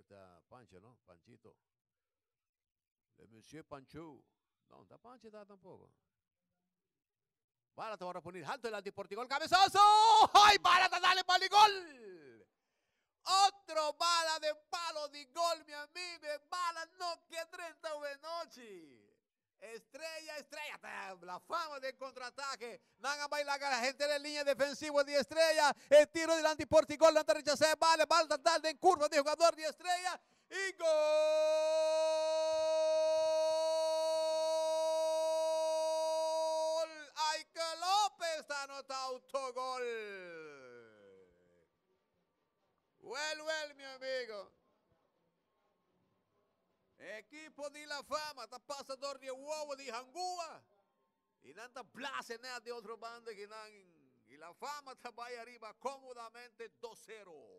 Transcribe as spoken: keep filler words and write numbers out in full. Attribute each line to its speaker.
Speaker 1: está Pancho, ¿no? Panchito. Le Monsieur Pancho. No, está Pancho está tampoco. Bala te va a responder. Alto el antiportigol. ¡Cabezazo! ¡Ay, Bala, dale palo y gol! Otro bala de palo de gol, mi amigo. Bala no que treinta de noche. Estrella, estrella, la fama del contraataque. Van a bailar a la gente de línea defensiva de Estrella. El tiro del antiportigol, no te rechazé. Vale, bala tarde en curva de jugador de Estrella. Y gol. ¡Ay, que López anota autogol! Well, well, mi amigo. Equipo de la fama, está pasador de huevo de Jangúa. Y nanta place de otro bando que nan, y la fama está ahí arriba cómodamente dos cero.